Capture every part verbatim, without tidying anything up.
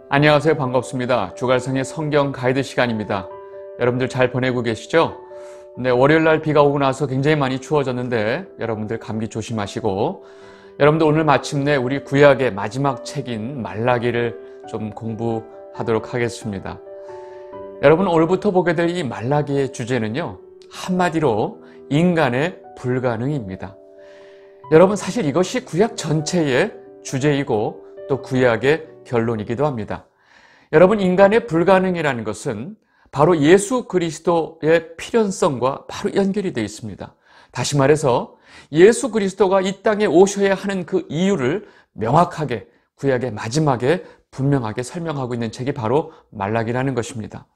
안녕하세요. 반갑습니다. 주갈성의 성경 가이드 시간입니다. 여러분들 잘 보내고 계시죠? 네, 월요일날 비가 오고 나서 굉장히 많이 추워졌는데 여러분들 감기 조심하시고, 여러분들 오늘 마침내 우리 구약의 마지막 책인 말라기를 좀 공부하도록 하겠습니다. 여러분, 오늘부터 보게 될 이 말라기의 주제는요, 한마디로 인간의 불가능입니다. 여러분, 사실 이것이 구약 전체의 주제이고 또 구약의 결론이기도 합니다. 여러분, 인간의 불가능이라는 것은 바로 예수 그리스도의 필연성과 바로 연결이 되어 있습니다. 다시 말해서 예수 그리스도가 이 땅에 오셔야 하는 그 이유를 명확하게 구약의 마지막에 분명하게 설명하고 있는 책이 바로 말라기라는 것입니다.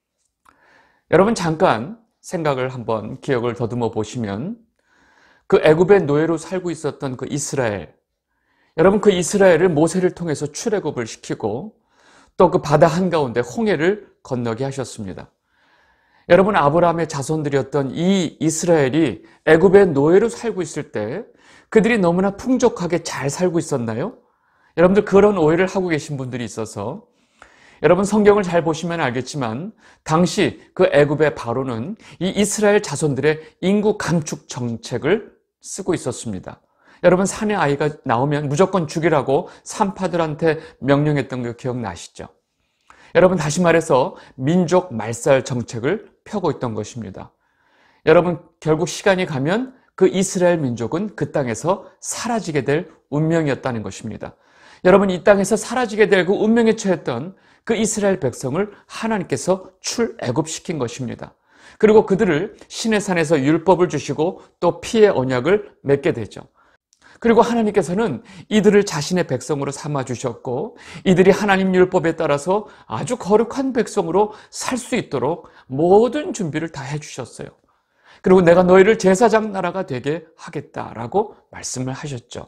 여러분, 잠깐 생각을 한번 기억을 더듬어 보시면 그 애굽의 노예로 살고 있었던 그 이스라엘, 여러분, 그 이스라엘을 모세를 통해서 출애굽을 시키고 또 그 바다 한가운데 홍해를 건너게 하셨습니다. 여러분, 아브라함의 자손들이었던 이 이스라엘이 애굽의 노예로 살고 있을 때 그들이 너무나 풍족하게 잘 살고 있었나요? 여러분들, 그런 오해를 하고 계신 분들이 있어서, 여러분 성경을 잘 보시면 알겠지만 당시 그 애굽의 바로는 이 이스라엘 자손들의 인구 감축 정책을 쓰고 있었습니다. 여러분, 산의 아이가 나오면 무조건 죽이라고 산파들한테 명령했던 거 기억나시죠? 여러분, 다시 말해서 민족 말살 정책을 펴고 있던 것입니다. 여러분, 결국 시간이 가면 그 이스라엘 민족은 그 땅에서 사라지게 될 운명이었다는 것입니다. 여러분, 이 땅에서 사라지게 될 그 운명에 처했던 그 이스라엘 백성을 하나님께서 출애굽시킨 것입니다. 그리고 그들을 시내산에서 율법을 주시고 또 피의 언약을 맺게 되죠. 그리고 하나님께서는 이들을 자신의 백성으로 삼아주셨고 이들이 하나님 율법에 따라서 아주 거룩한 백성으로 살 수 있도록 모든 준비를 다 해주셨어요. 그리고 내가 너희를 제사장 나라가 되게 하겠다라고 말씀을 하셨죠.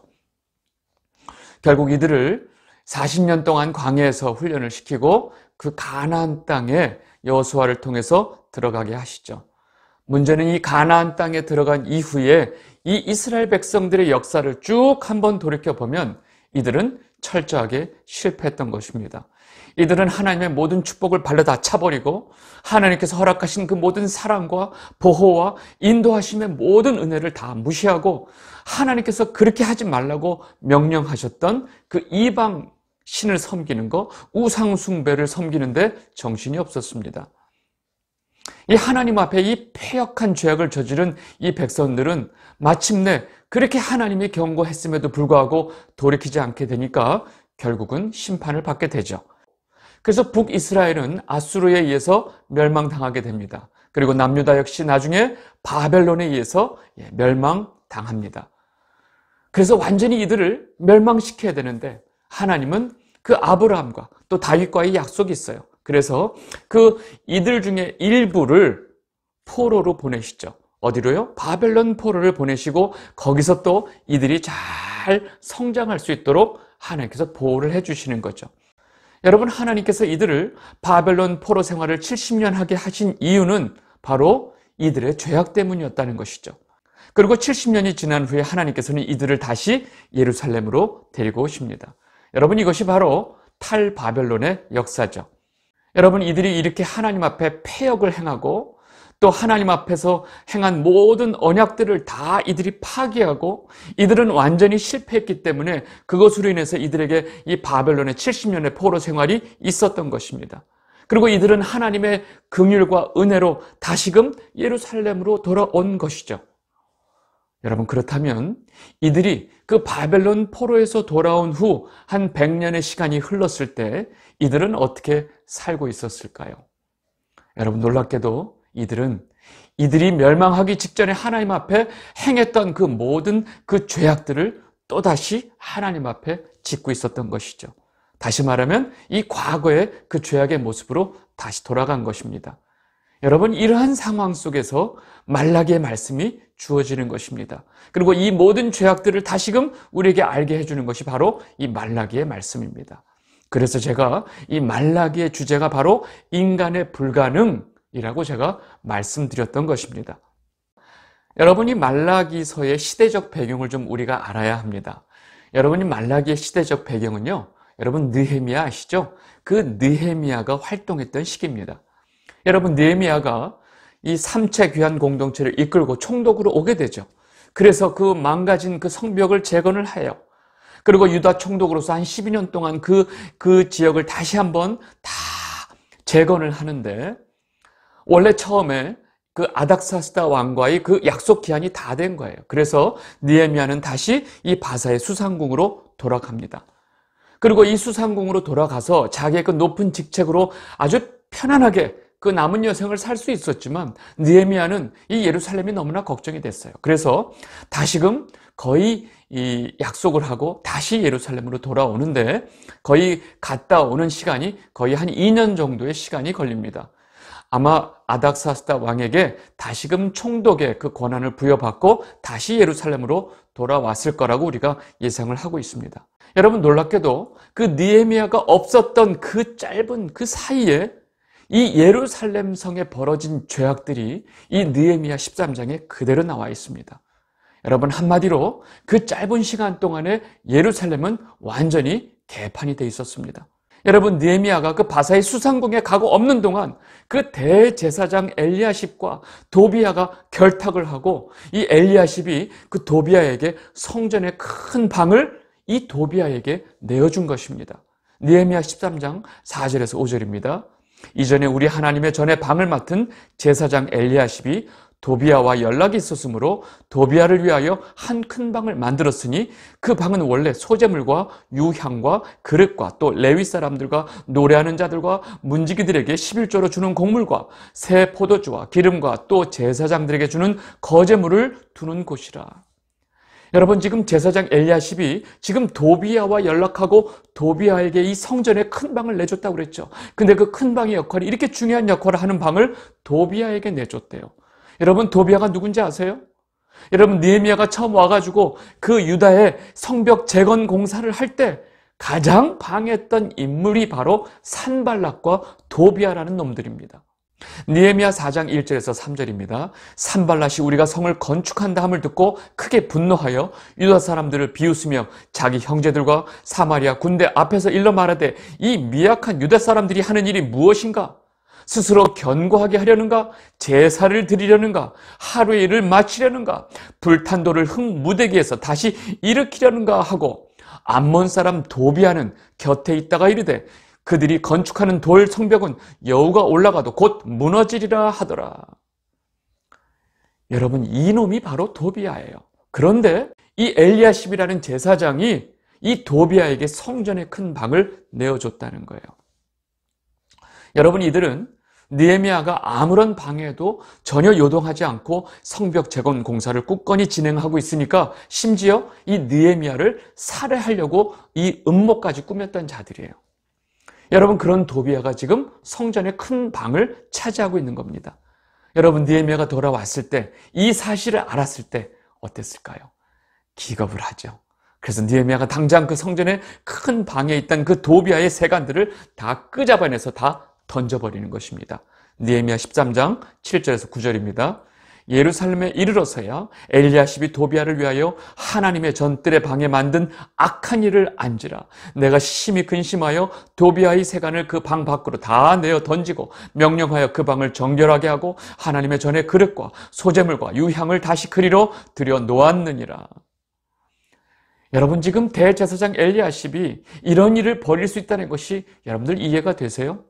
결국 이들을 사십 년 동안 광야에서 훈련을 시키고 그 가나안 땅에 여호수아를 통해서 들어가게 하시죠. 문제는 이 가나안 땅에 들어간 이후에 이 이스라엘 백성들의 역사를 쭉 한번 돌이켜보면 이들은 철저하게 실패했던 것입니다. 이들은 하나님의 모든 축복을 발로 다 차버리고 하나님께서 허락하신 그 모든 사랑과 보호와 인도하심의 모든 은혜를 다 무시하고 하나님께서 그렇게 하지 말라고 명령하셨던 그 이방 신을 섬기는 거, 우상 숭배를 섬기는데 정신이 없었습니다. 이 하나님 앞에 이 패역한 죄악을 저지른 이 백성들은 마침내 그렇게 하나님이 경고했음에도 불구하고 돌이키지 않게 되니까 결국은 심판을 받게 되죠. 그래서 북이스라엘은 아수르에 의해서 멸망당하게 됩니다. 그리고 남유다 역시 나중에 바벨론에 의해서 멸망당합니다. 그래서 완전히 이들을 멸망시켜야 되는데 하나님은 그 아브라함과 또 다윗과의 약속이 있어요. 그래서 그 이들 중에 일부를 포로로 보내시죠. 어디로요? 바벨론 포로를 보내시고 거기서 또 이들이 잘 성장할 수 있도록 하나님께서 보호를 해주시는 거죠. 여러분, 하나님께서 이들을 바벨론 포로 생활을 칠십 년 하게 하신 이유는 바로 이들의 죄악 때문이었다는 것이죠. 그리고 칠십 년이 지난 후에 하나님께서는 이들을 다시 예루살렘으로 데리고 오십니다. 여러분, 이것이 바로 탈바벨론의 역사죠. 여러분, 이들이 이렇게 하나님 앞에 패역을 행하고 또 하나님 앞에서 행한 모든 언약들을 다 이들이 파기하고 이들은 완전히 실패했기 때문에 그것으로 인해서 이들에게 이 바벨론의 칠십 년의 포로 생활이 있었던 것입니다. 그리고 이들은 하나님의 긍휼과 은혜로 다시금 예루살렘으로 돌아온 것이죠. 여러분, 그렇다면 이들이 그 바벨론 포로에서 돌아온 후 한 백 년의 시간이 흘렀을 때 이들은 어떻게 살고 있었을까요? 여러분, 놀랍게도 이들은 이들이 멸망하기 직전에 하나님 앞에 행했던 그 모든 그 죄악들을 또다시 하나님 앞에 짓고 있었던 것이죠. 다시 말하면 이 과거의 그 죄악의 모습으로 다시 돌아간 것입니다. 여러분, 이러한 상황 속에서 말라기의 말씀이 주어지는 것입니다. 그리고 이 모든 죄악들을 다시금 우리에게 알게 해주는 것이 바로 이 말라기의 말씀입니다. 그래서 제가 이 말라기의 주제가 바로 인간의 불가능이라고 제가 말씀드렸던 것입니다. 여러분이 말라기서의 시대적 배경을 좀 우리가 알아야 합니다. 여러분이 말라기의 시대적 배경은요, 여러분 느헤미야 아시죠? 그 느헤미야가 활동했던 시기입니다. 여러분 느헤미야가 이 삼체 귀환 공동체를 이끌고 총독으로 오게 되죠. 그래서 그 망가진 그 성벽을 재건을 해요. 그리고 유다 총독으로서 한 십이 년 동안 그, 그 지역을 다시 한번 다 재건을 하는데, 원래 처음에 그 아닥사스다 왕과의 그 약속 기한이 다 된 거예요. 그래서 느헤미야는 다시 이 바사의 수상궁으로 돌아갑니다. 그리고 이 수상궁으로 돌아가서 자기의 그 높은 직책으로 아주 편안하게 그 남은 여생을 살 수 있었지만 느헤미야는 이 예루살렘이 너무나 걱정이 됐어요. 그래서 다시금 거의 이 약속을 하고 다시 예루살렘으로 돌아오는데 거의 갔다 오는 시간이 거의 한 이 년 정도의 시간이 걸립니다. 아마 아닥사스다 왕에게 다시금 총독의 그 권한을 부여받고 다시 예루살렘으로 돌아왔을 거라고 우리가 예상을 하고 있습니다. 여러분 놀랍게도 그 느헤미야가 없었던 그 짧은 그 사이에 이 예루살렘 성에 벌어진 죄악들이 이 느헤미야 십삼 장에 그대로 나와 있습니다. 여러분 한마디로 그 짧은 시간 동안에 예루살렘은 완전히 개판이 돼 있었습니다. 여러분 느헤미야가 그 바사의 수상궁에 가고 없는 동안 그 대제사장 엘리야십과 도비야가 결탁을 하고 이 엘리야십이 그 도비야에게 성전의 큰 방을 이 도비야에게 내어준 것입니다. 느헤미야 십삼 장 사 절에서 오 절입니다. 이전에 우리 하나님의 전에 방을 맡은 제사장 엘리야십이 도비야와 연락이 있었으므로 도비야를 위하여 한 큰 방을 만들었으니 그 방은 원래 소재물과 유향과 그릇과 또 레위 사람들과 노래하는 자들과 문지기들에게 십일조로 주는 곡물과 새 포도주와 기름과 또 제사장들에게 주는 거제물을 두는 곳이라. 여러분 지금 제사장 엘리야십이 지금 도비야와 연락하고 도비야에게 이 성전에 큰 방을 내줬다고 그랬죠. 근데 그 큰 방의 역할이 이렇게 중요한 역할을 하는 방을 도비야에게 내줬대요. 여러분 도비야가 누군지 아세요? 여러분 느헤미야가 처음 와가지고 그 유다의 성벽 재건 공사를 할 때 가장 방해했던 인물이 바로 산발락과 도비야라는 놈들입니다. 느헤미야 사 장 일 절에서 삼 절입니다. 산발락이 우리가 성을 건축한다 함을 듣고 크게 분노하여 유다 사람들을 비웃으며 자기 형제들과 사마리아 군대 앞에서 일러 말하되 이 미약한 유다 사람들이 하는 일이 무엇인가? 스스로 견고하게 하려는가? 제사를 드리려는가? 하루의 일을 마치려는가? 불탄 돌을 흙 무대기에서 다시 일으키려는가 하고 암몬 사람 도비야는 곁에 있다가 이르되 그들이 건축하는 돌 성벽은 여우가 올라가도 곧 무너지리라 하더라. 여러분 이 놈이 바로 도비야예요. 그런데 이 엘리야십이라는 제사장이 이 도비야에게 성전의 큰 방을 내어줬다는 거예요. 여러분 이들은 느헤미야가 아무런 방해도 전혀 요동하지 않고 성벽 재건 공사를 굳건히 진행하고 있으니까 심지어 이 느헤미야를 살해하려고 이 음모까지 꾸몄던 자들이에요. 여러분 그런 도비야가 지금 성전의 큰 방을 차지하고 있는 겁니다. 여러분 느헤미야가 돌아왔을 때 이 사실을 알았을 때 어땠을까요? 기겁을 하죠. 그래서 느헤미야가 당장 그 성전의 큰 방에 있던 그 도비야의 세간들을 다 끄잡아내서 다 던져버리는 것입니다. 느헤미야 십삼 장 칠 절에서 구 절입니다. 예루살렘에 이르러서야 엘리야십이 도비야를 위하여 하나님의 전뜰의 방에 만든 악한 일을 안지라. 내가 심히 근심하여 도비야의 세간을 그 방 밖으로 다 내어 던지고 명령하여 그 방을 정결하게 하고 하나님의 전의 그릇과 소재물과 유향을 다시 그리로 들여 놓았느니라. 여러분 지금 대제사장 엘리야십이 이런 일을 벌일 수 있다는 것이 여러분들 이해가 되세요?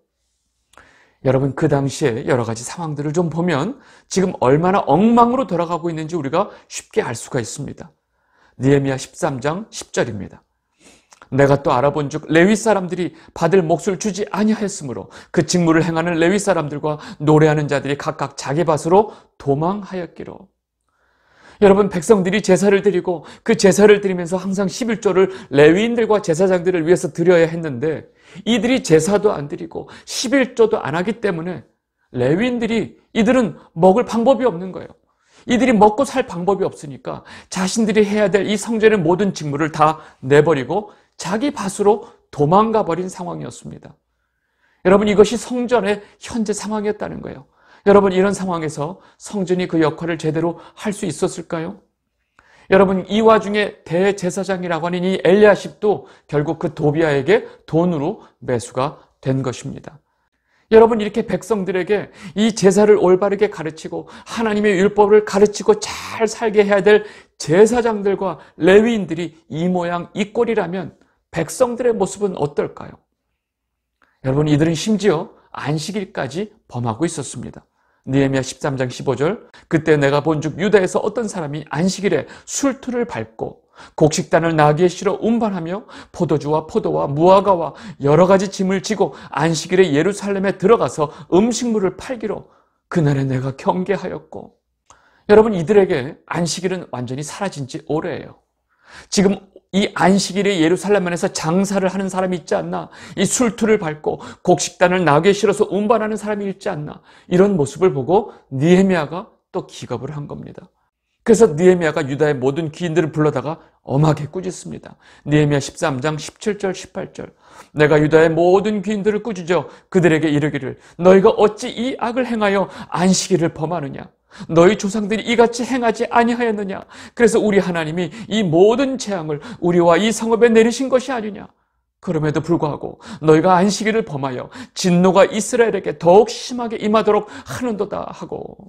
여러분 그 당시에 여러 가지 상황들을 좀 보면 지금 얼마나 엉망으로 돌아가고 있는지 우리가 쉽게 알 수가 있습니다. 느헤미야 십삼 장 십 절입니다. 내가 또 알아본즉 레위 사람들이 받을 몫을 주지 아니하였으므로 그 직무를 행하는 레위 사람들과 노래하는 자들이 각각 자기 밭으로 도망하였기로. 여러분 백성들이 제사를 드리고 그 제사를 드리면서 항상 십일조를 레위인들과 제사장들을 위해서 드려야 했는데 이들이 제사도 안 드리고 십일조도 안 하기 때문에 레위인들이 이들은 먹을 방법이 없는 거예요. 이들이 먹고 살 방법이 없으니까 자신들이 해야 될 이 성전의 모든 직무를 다 내버리고 자기 밭으로 도망가 버린 상황이었습니다. 여러분 이것이 성전의 현재 상황이었다는 거예요. 여러분 이런 상황에서 성전이 그 역할을 제대로 할 수 있었을까요? 여러분, 이 와중에 대제사장이라고 하는 이 엘리야십도 결국 그 도비아에게 돈으로 매수가 된 것입니다. 여러분, 이렇게 백성들에게 이 제사를 올바르게 가르치고 하나님의 율법을 가르치고 잘 살게 해야 될 제사장들과 레위인들이 이 모양 이 꼴이라면 백성들의 모습은 어떨까요? 여러분, 이들은 심지어 안식일까지 범하고 있었습니다. 느헤미야 십삼 장 십오 절, 그때 내가 본즉 유다에서 어떤 사람이 안식일에 술투를 밟고 곡식단을 나귀에 실어 운반하며 포도주와 포도와 무화과와 여러 가지 짐을 지고 안식일에 예루살렘에 들어가서 음식물을 팔기로 그날에 내가 경계하였고. 여러분, 이들에게 안식일은 완전히 사라진 지 오래예요. 지금 이 안식일에 예루살렘 안에서 장사를 하는 사람이 있지 않나? 이 술투를 밟고 곡식단을 나귀에 실어서 운반하는 사람이 있지 않나? 이런 모습을 보고 느헤미야가 또 기겁을 한 겁니다. 그래서 느헤미야가 유다의 모든 귀인들을 불러다가 엄하게 꾸짖습니다. 느헤미야 십삼 장 십칠 절 십팔 절, 내가 유다의 모든 귀인들을 꾸짖어 그들에게 이르기를 너희가 어찌 이 악을 행하여 안식일을 범하느냐? 너희 조상들이 이같이 행하지 아니하였느냐? 그래서 우리 하나님이 이 모든 재앙을 우리와 이 성읍에 내리신 것이 아니냐? 그럼에도 불구하고 너희가 안식일을 범하여 진노가 이스라엘에게 더욱 심하게 임하도록 하는도다 하고.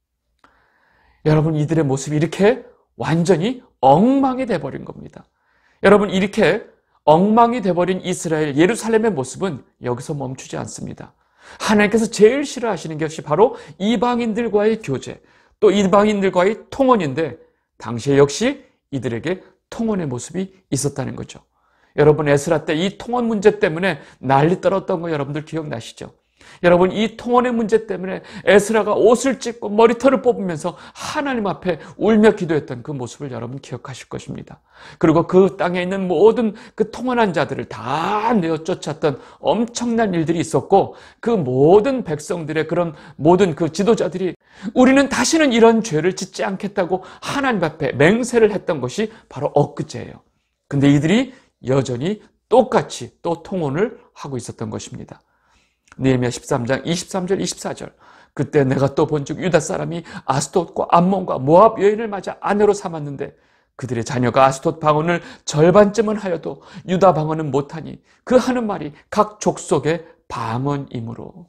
여러분, 이들의 모습이 이렇게 완전히 엉망이 돼버린 겁니다. 여러분, 이렇게 엉망이 돼버린 이스라엘 예루살렘의 모습은 여기서 멈추지 않습니다. 하나님께서 제일 싫어하시는 것이 바로 이방인들과의 교제, 또 이방인들과의 통혼인데 당시에 역시 이들에게 통혼의 모습이 있었다는 거죠. 여러분, 에스라 때 이 통혼 문제 때문에 난리 떨었던 거 여러분들 기억나시죠? 여러분, 이 통혼의 문제 때문에 에스라가 옷을 찢고 머리털을 뽑으면서 하나님 앞에 울며 기도했던 그 모습을 여러분 기억하실 것입니다. 그리고 그 땅에 있는 모든 그 통혼한 자들을 다 내어 쫓았던 엄청난 일들이 있었고, 그 모든 백성들의 그런 모든 그 지도자들이 우리는 다시는 이런 죄를 짓지 않겠다고 하나님 앞에 맹세를 했던 것이 바로 엊그제예요. 근데 이들이 여전히 똑같이 또 통혼을 하고 있었던 것입니다. 느헤미야 십삼 장 이십삼 절 이십사 절, 그때 내가 또 본즉 유다 사람이 아스돗과 암몬과 모압 여인을 맞아 아내로 삼았는데 그들의 자녀가 아스돗 방언을 절반쯤은 하여도 유다 방언은 못하니 그 하는 말이 각 족속의 방언이므로.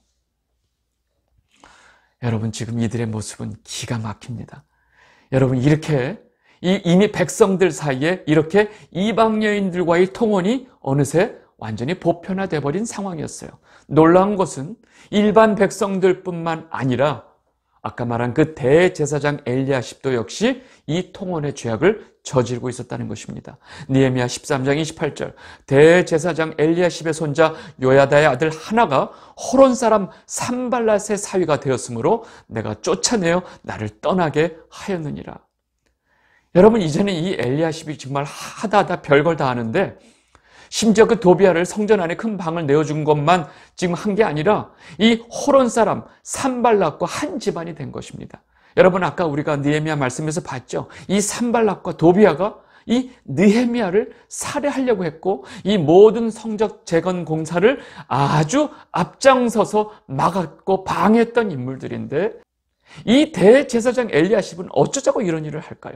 여러분, 지금 이들의 모습은 기가 막힙니다. 여러분, 이렇게 이미 백성들 사이에 이렇게 이방 여인들과의 통혼이 어느새 완전히 보편화돼 버린 상황이었어요. 놀라운 것은 일반 백성들뿐만 아니라 아까 말한 그 대제사장 엘리야십도 역시 이 통혼의 죄악을 저지르고 있었다는 것입니다. 느헤미야 십삼 장 이십팔 절, 대제사장 엘리야십의 손자 요야다의 아들 하나가 호론 사람 산발랏의 사위가 되었으므로 내가 쫓아내어 나를 떠나게 하였느니라. 여러분, 이제는 이 엘리야십이 정말 하다 하다 별걸 다 하는데, 심지어 그 도비아를 성전 안에 큰 방을 내어준 것만 지금 한 게 아니라 이 호론 사람 산발랏과 한 집안이 된 것입니다. 여러분, 아까 우리가 느헤미야 말씀에서 봤죠. 이 산발랏과 도비아가 이 느헤미야를 살해하려고 했고 이 모든 성적 재건 공사를 아주 앞장서서 막았고 방해했던 인물들인데, 이 대제사장 엘리야십은 어쩌자고 이런 일을 할까요?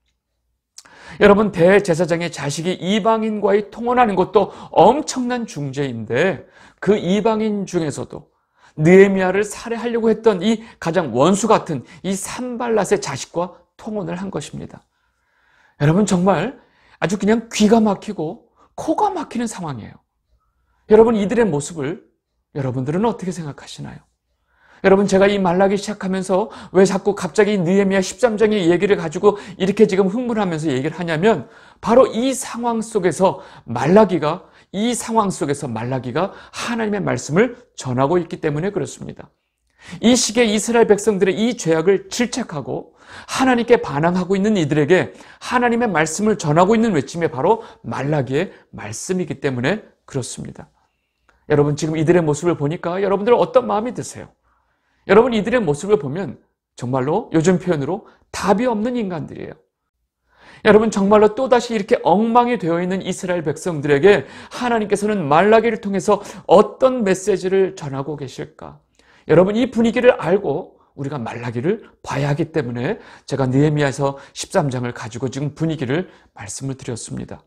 여러분, 대제사장의 자식이 이방인과의 통혼하는 것도 엄청난 중죄인데 그 이방인 중에서도 느헤미야를 살해하려고 했던 이 가장 원수 같은 이 산발랏의 자식과 통혼을 한 것입니다. 여러분, 정말 아주 그냥 귀가 막히고 코가 막히는 상황이에요. 여러분, 이들의 모습을 여러분들은 어떻게 생각하시나요? 여러분, 제가 이 말라기 시작하면서 왜 자꾸 갑자기 느헤미야 십삼 장의 얘기를 가지고 이렇게 지금 흥분하면서 얘기를 하냐면, 바로 이 상황 속에서 말라기가 이 상황 속에서 말라기가 하나님의 말씀을 전하고 있기 때문에 그렇습니다. 이 시기에 이스라엘 백성들의 이 죄악을 질책하고 하나님께 반항하고 있는 이들에게 하나님의 말씀을 전하고 있는 외침이 바로 말라기의 말씀이기 때문에 그렇습니다. 여러분, 지금 이들의 모습을 보니까 여러분들 어떤 마음이 드세요? 여러분, 이들의 모습을 보면 정말로 요즘 표현으로 답이 없는 인간들이에요. 여러분, 정말로 또다시 이렇게 엉망이 되어 있는 이스라엘 백성들에게 하나님께서는 말라기를 통해서 어떤 메시지를 전하고 계실까? 여러분, 이 분위기를 알고 우리가 말라기를 봐야 하기 때문에 제가 느헤미야서 십삼 장을 가지고 지금 분위기를 말씀을 드렸습니다.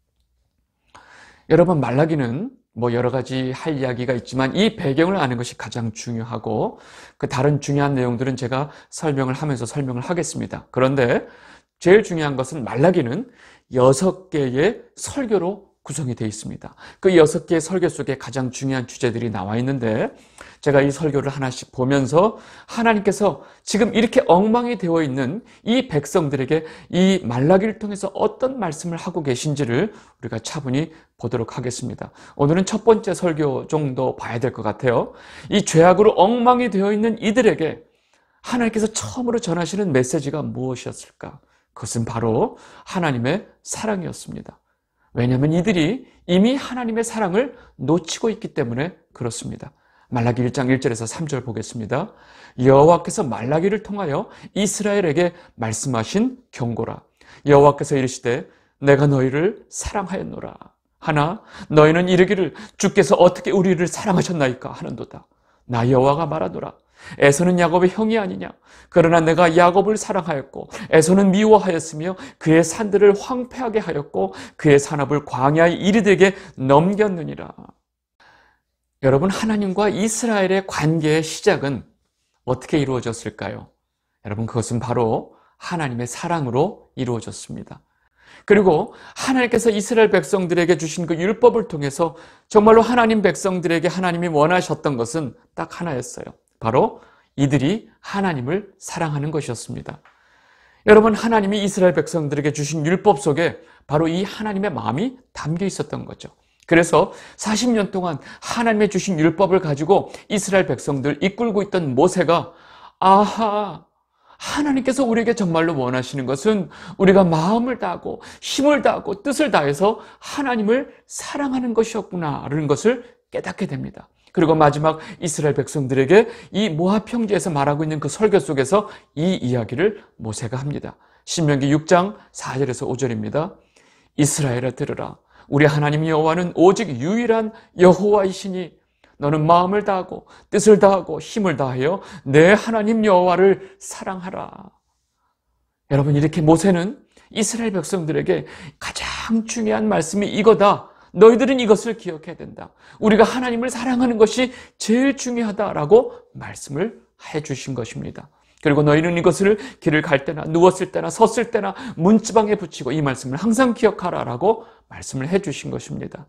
여러분, 말라기는 뭐 여러 가지 할 이야기가 있지만 이 배경을 아는 것이 가장 중요하고 그 다른 중요한 내용들은 제가 설명을 하면서 설명을 하겠습니다. 그런데 제일 중요한 것은 말라기는 여섯 개의 설교로 구성이 되어 있습니다. 그 여섯 개의 설교 속에 가장 중요한 주제들이 나와 있는데 제가 이 설교를 하나씩 보면서 하나님께서 지금 이렇게 엉망이 되어 있는 이 백성들에게 이 말라기를 통해서 어떤 말씀을 하고 계신지를 우리가 차분히 보도록 하겠습니다. 오늘은 첫 번째 설교 정도 봐야 될 것 같아요. 이 죄악으로 엉망이 되어 있는 이들에게 하나님께서 처음으로 전하시는 메시지가 무엇이었을까? 그것은 바로 하나님의 사랑이었습니다. 왜냐하면 이들이 이미 하나님의 사랑을 놓치고 있기 때문에 그렇습니다. 말라기 일 장 일 절에서 삼 절 보겠습니다. 여호와께서 말라기를 통하여 이스라엘에게 말씀하신 경고라. 여호와께서 이르시되 내가 너희를 사랑하였노라. 하나 너희는 이르기를 주께서 어떻게 우리를 사랑하셨나이까 하는도다. 나 여호와가 말하노라. 에서는 야곱의 형이 아니냐. 그러나 내가 야곱을 사랑하였고 에서는 미워하였으며 그의 산들을 황폐하게 하였고 그의 산업을 광야의 이리들에게 넘겼느니라. 여러분, 하나님과 이스라엘의 관계의 시작은 어떻게 이루어졌을까요? 여러분, 그것은 바로 하나님의 사랑으로 이루어졌습니다. 그리고 하나님께서 이스라엘 백성들에게 주신 그 율법을 통해서 정말로 하나님 백성들에게 하나님이 원하셨던 것은 딱 하나였어요. 바로 이들이 하나님을 사랑하는 것이었습니다. 여러분, 하나님이 이스라엘 백성들에게 주신 율법 속에 바로 이 하나님의 마음이 담겨 있었던 거죠. 그래서 사십 년 동안 하나님의 주신 율법을 가지고 이스라엘 백성들 이끌고 있던 모세가 아하, 하나님께서 우리에게 정말로 원하시는 것은 우리가 마음을 다하고 힘을 다하고 뜻을 다해서 하나님을 사랑하는 것이었구나라는 것을 깨닫게 됩니다. 그리고 마지막 이스라엘 백성들에게 이 모압 평지에서 말하고 있는 그 설교 속에서 이 이야기를 모세가 합니다. 신명기 육 장 사 절에서 오 절입니다. 이스라엘아 들으라. 우리 하나님 여호와는 오직 유일한 여호와이시니 너는 마음을 다하고 뜻을 다하고 힘을 다하여 내 하나님 여호와를 사랑하라. 여러분, 이렇게 모세는 이스라엘 백성들에게 가장 중요한 말씀이 이거다. 너희들은 이것을 기억해야 된다. 우리가 하나님을 사랑하는 것이 제일 중요하다라고 말씀을 해주신 것입니다. 그리고 너희는 이것을 길을 갈 때나 누웠을 때나 섰을 때나 문지방에 붙이고 이 말씀을 항상 기억하라라고 말씀을 해주신 것입니다.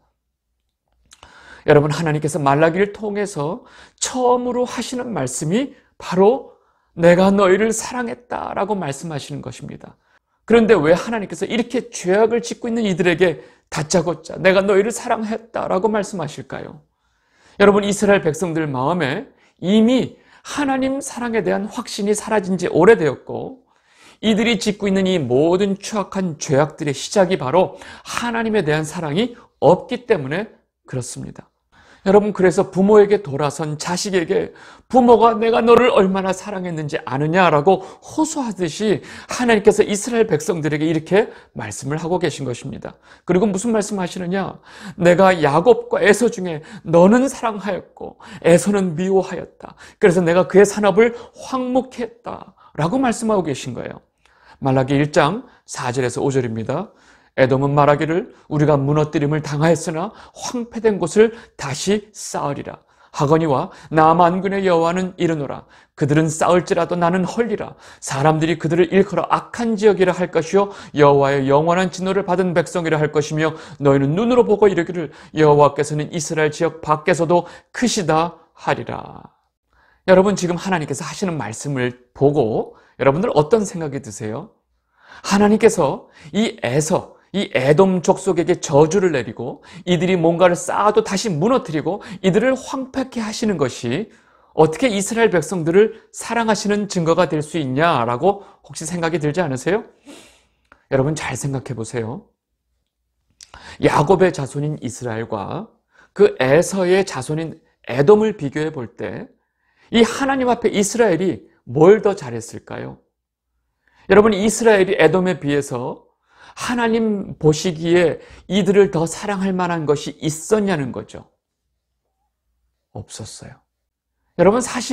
여러분, 하나님께서 말라기를 통해서 처음으로 하시는 말씀이 바로 내가 너희를 사랑했다라고 말씀하시는 것입니다. 그런데 왜 하나님께서 이렇게 죄악을 짓고 있는 이들에게 다짜고짜 내가 너희를 사랑했다라고 말씀하실까요? 여러분, 이스라엘 백성들 마음에 이미 하나님 사랑에 대한 확신이 사라진 지 오래되었고 이들이 짓고 있는 이 모든 추악한 죄악들의 시작이 바로 하나님에 대한 사랑이 없기 때문에 그렇습니다. 여러분, 그래서 부모에게 돌아선 자식에게 부모가 내가 너를 얼마나 사랑했는지 아느냐라고 호소하듯이 하나님께서 이스라엘 백성들에게 이렇게 말씀을 하고 계신 것입니다. 그리고 무슨 말씀하시느냐? 내가 야곱과 에서 중에 너는 사랑하였고 에서는 미워하였다. 그래서 내가 그의 산업을 황무케 했다 라고 말씀하고 계신 거예요. 말라기 일 장 사 절에서 오 절입니다. 에돔은 말하기를 우리가 무너뜨림을 당하였으나 황폐된 곳을 다시 쌓으리라. 하거니와 나 만군의 여호와는 이르노라. 그들은 쌓을지라도 나는 헐리라. 사람들이 그들을 일컬어 악한 지역이라 할 것이요 여호와의 영원한 진노를 받은 백성이라 할 것이며 너희는 눈으로 보고 이르기를 여호와께서는 이스라엘 지역 밖에서도 크시다 하리라. 여러분, 지금 하나님께서 하시는 말씀을 보고 여러분들 어떤 생각이 드세요? 하나님께서 이 에서 이 에돔 족속에게 저주를 내리고 이들이 뭔가를 쌓아도 다시 무너뜨리고 이들을 황폐케 하시는 것이 어떻게 이스라엘 백성들을 사랑하시는 증거가 될 수 있냐라고 혹시 생각이 들지 않으세요? 여러분, 잘 생각해 보세요. 야곱의 자손인 이스라엘과 그 에서의 자손인 에돔을 비교해 볼 때 이 하나님 앞에 이스라엘이 뭘 더 잘했을까요? 여러분, 이스라엘이 에돔에 비해서 하나님 보시기에 이들을 더 사랑할 만한 것이 있었냐는 거죠. 없었어요. 여러분, 사실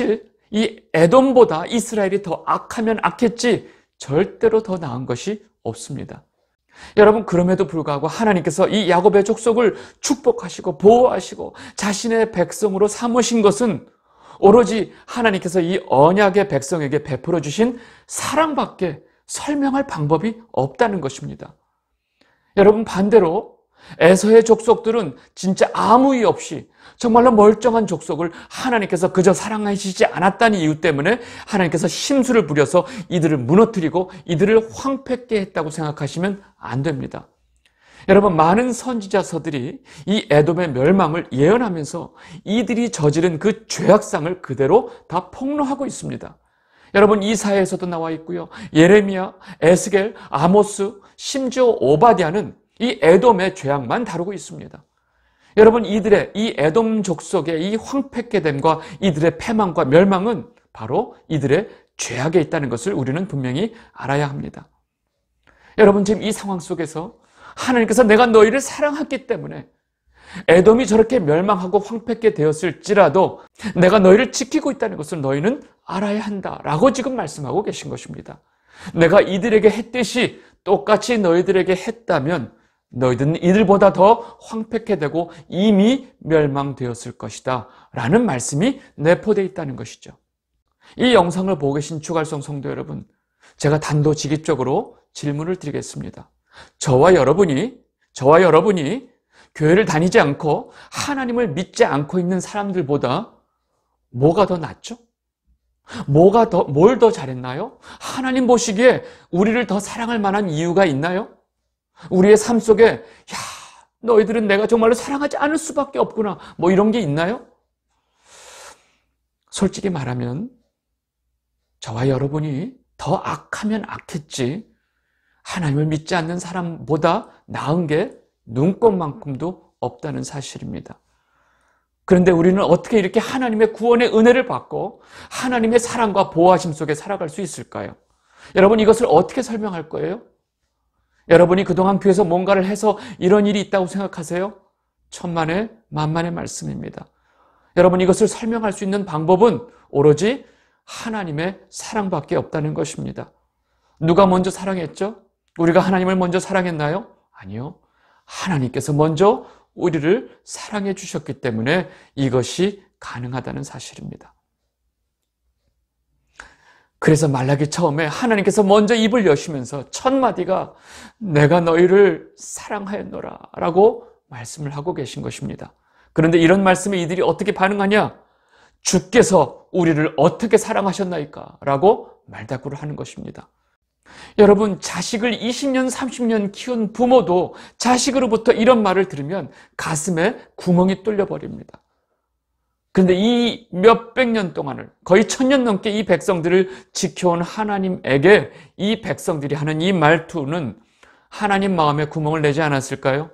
이 에돔보다 이스라엘이 더 악하면 악했지 절대로 더 나은 것이 없습니다. 여러분, 그럼에도 불구하고 하나님께서 이 야곱의 족속을 축복하시고 보호하시고 자신의 백성으로 삼으신 것은 오로지 하나님께서 이 언약의 백성에게 베풀어 주신 사랑밖에 설명할 방법이 없다는 것입니다. 여러분, 반대로 에서의 족속들은 진짜 아무 이유 없이 정말로 멀쩡한 족속을 하나님께서 그저 사랑하시지 않았다는 이유 때문에 하나님께서 심술을 부려서 이들을 무너뜨리고 이들을 황폐케 했다고 생각하시면 안 됩니다. 여러분, 많은 선지자서들이 이 에돔의 멸망을 예언하면서 이들이 저지른 그 죄악상을 그대로 다 폭로하고 있습니다. 여러분, 이사야에서도 나와 있고요. 예레미야, 에스겔, 아모스, 심지어 오바댜는 이 에돔의 죄악만 다루고 있습니다. 여러분, 이들의 이 에돔 족속의 이 황폐케 됨과 이들의 패망과 멸망은 바로 이들의 죄악에 있다는 것을 우리는 분명히 알아야 합니다. 여러분, 지금 이 상황 속에서 하나님께서 내가 너희를 사랑했기 때문에 에돔이 저렇게 멸망하고 황폐케 되었을지라도 내가 너희를 지키고 있다는 것을 너희는 알아야 한다라고 지금 말씀하고 계신 것입니다. 내가 이들에게 했듯이 똑같이 너희들에게 했다면 너희들은 이들보다 더 황폐케 되고 이미 멸망되었을 것이다 라는 말씀이 내포되어 있다는 것이죠. 이 영상을 보고 계신 주갈성 성도 여러분, 제가 단도직입적으로 질문을 드리겠습니다. 저와 여러분이 저와 여러분이 교회를 다니지 않고 하나님을 믿지 않고 있는 사람들보다 뭐가 더 낫죠? 뭐가 더, 뭘 더 잘했나요? 하나님 보시기에 우리를 더 사랑할 만한 이유가 있나요? 우리의 삶 속에 야, 너희들은 내가 정말로 사랑하지 않을 수밖에 없구나, 뭐 이런 게 있나요? 솔직히 말하면 저와 여러분이 더 악하면 악했지 하나님을 믿지 않는 사람보다 나은 게 눈꼽만큼도 없다는 사실입니다. 그런데 우리는 어떻게 이렇게 하나님의 구원의 은혜를 받고 하나님의 사랑과 보호하심 속에 살아갈 수 있을까요? 여러분, 이것을 어떻게 설명할 거예요? 여러분이 그동안 교회에서 뭔가를 해서 이런 일이 있다고 생각하세요? 천만의 만만의 말씀입니다. 여러분, 이것을 설명할 수 있는 방법은 오로지 하나님의 사랑밖에 없다는 것입니다. 누가 먼저 사랑했죠? 우리가 하나님을 먼저 사랑했나요? 아니요. 하나님께서 먼저 우리를 사랑해 주셨기 때문에 이것이 가능하다는 사실입니다. 그래서 말라기 처음에 하나님께서 먼저 입을 여시면서 첫 마디가 내가 너희를 사랑하였노라 라고 말씀을 하고 계신 것입니다. 그런데 이런 말씀에 이들이 어떻게 반응하냐? 주께서 우리를 어떻게 사랑하셨나이까? 라고 말다구를 하는 것입니다. 여러분, 자식을 이십 년, 삼십 년 키운 부모도 자식으로부터 이런 말을 들으면 가슴에 구멍이 뚫려버립니다. 그런데 이 몇백 년 동안을, 거의 천년 넘게 이 백성들을 지켜온 하나님에게 이 백성들이 하는 이 말투는 하나님 마음에 구멍을 내지 않았을까요?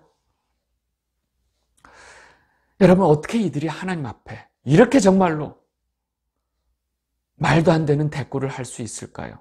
여러분, 어떻게 이들이 하나님 앞에 이렇게 정말로 말도 안 되는 대꾸를 할 수 있을까요?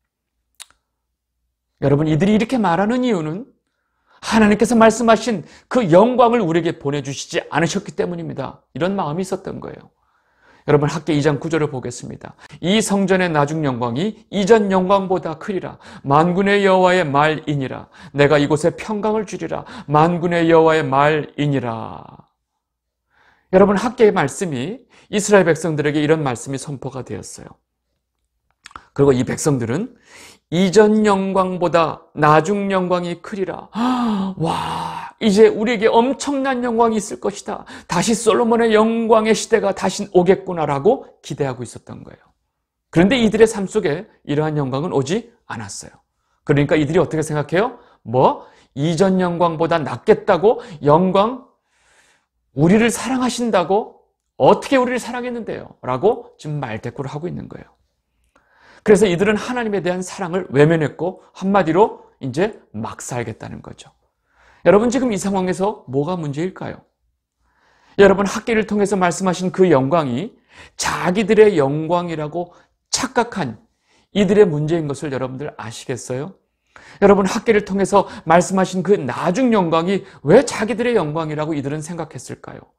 여러분, 이들이 이렇게 말하는 이유는 하나님께서 말씀하신 그 영광을 우리에게 보내주시지 않으셨기 때문입니다. 이런 마음이 있었던 거예요. 여러분, 학개 이 장 구 절을 보겠습니다. 이 성전의 나중 영광이 이전 영광보다 크리라. 만군의 여호와의 말이니라. 내가 이곳에 평강을 주리라. 만군의 여호와의 말이니라. 여러분, 학개의 말씀이 이스라엘 백성들에게 이런 말씀이 선포가 되었어요. 그리고 이 백성들은 이전 영광보다 나중 영광이 크리라. 와, 이제 우리에게 엄청난 영광이 있을 것이다. 다시 솔로몬의 영광의 시대가 다시 오겠구나라고 기대하고 있었던 거예요. 그런데 이들의 삶 속에 이러한 영광은 오지 않았어요. 그러니까 이들이 어떻게 생각해요? 뭐 이전 영광보다 낫겠다고? 영광? 우리를 사랑하신다고? 어떻게 우리를 사랑했는데요? 라고 지금 말대꾸를 하고 있는 거예요. 그래서 이들은 하나님에 대한 사랑을 외면했고 한마디로 이제 막 살겠다는 거죠. 여러분, 지금 이 상황에서 뭐가 문제일까요? 여러분, 학개를 통해서 말씀하신 그 영광이 자기들의 영광이라고 착각한 이들의 문제인 것을 여러분들 아시겠어요? 여러분, 학개를 통해서 말씀하신 그 나중 영광이 왜 자기들의 영광이라고 이들은 생각했을까요?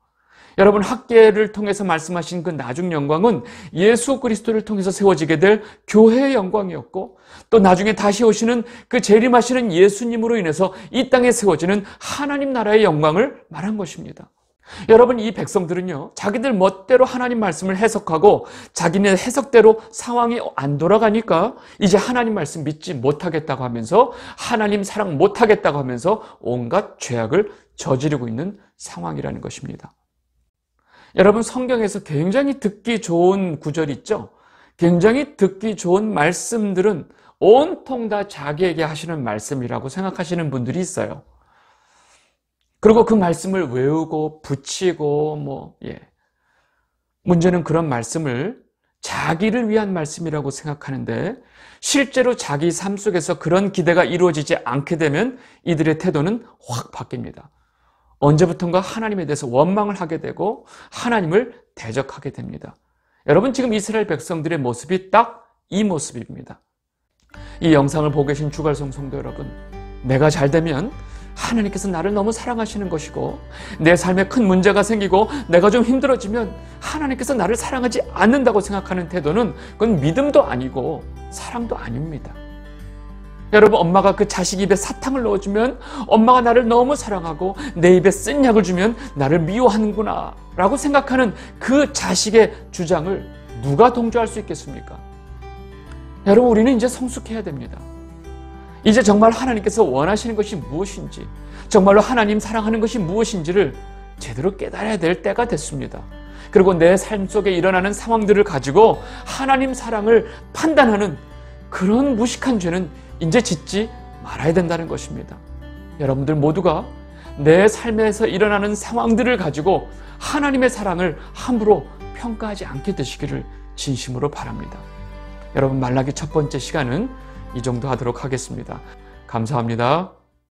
여러분, 학계를 통해서 말씀하신 그 나중 영광은 예수 그리스도를 통해서 세워지게 될 교회의 영광이었고, 또 나중에 다시 오시는 그 재림하시는 예수님으로 인해서 이 땅에 세워지는 하나님 나라의 영광을 말한 것입니다. 여러분, 이 백성들은요, 자기들 멋대로 하나님 말씀을 해석하고 자기네 해석대로 상황이 안 돌아가니까 이제 하나님 말씀 믿지 못하겠다고 하면서, 하나님 사랑 못하겠다고 하면서 온갖 죄악을 저지르고 있는 상황이라는 것입니다. 여러분, 성경에서 굉장히 듣기 좋은 구절이 있죠? 굉장히 듣기 좋은 말씀들은 온통 다 자기에게 하시는 말씀이라고 생각하시는 분들이 있어요. 그리고 그 말씀을 외우고 붙이고 뭐 예. 문제는 그런 말씀을 자기를 위한 말씀이라고 생각하는데, 실제로 자기 삶 속에서 그런 기대가 이루어지지 않게 되면 이들의 태도는 확 바뀝니다. 언제부턴가 하나님에 대해서 원망을 하게 되고 하나님을 대적하게 됩니다. 여러분, 지금 이스라엘 백성들의 모습이 딱 이 모습입니다. 이 영상을 보고 계신 주갈성 성도 여러분, 내가 잘 되면 하나님께서 나를 너무 사랑하시는 것이고, 내 삶에 큰 문제가 생기고 내가 좀 힘들어지면 하나님께서 나를 사랑하지 않는다고 생각하는 태도는 그건 믿음도 아니고 사랑도 아닙니다. 여러분, 엄마가 그 자식 입에 사탕을 넣어주면 엄마가 나를 너무 사랑하고 내 입에 쓴 약을 주면 나를 미워하는구나 라고 생각하는 그 자식의 주장을 누가 동조할 수 있겠습니까? 여러분, 우리는 이제 성숙해야 됩니다. 이제 정말 하나님께서 원하시는 것이 무엇인지, 정말로 하나님 사랑하는 것이 무엇인지를 제대로 깨달아야 될 때가 됐습니다. 그리고 내 삶 속에 일어나는 상황들을 가지고 하나님 사랑을 판단하는 그런 무식한 죄는 이제 짓지 말아야 된다는 것입니다. 여러분들 모두가 내 삶에서 일어나는 상황들을 가지고 하나님의 사랑을 함부로 평가하지 않게 되시기를 진심으로 바랍니다. 여러분, 말라기 첫 번째 시간은 이 정도 하도록 하겠습니다. 감사합니다.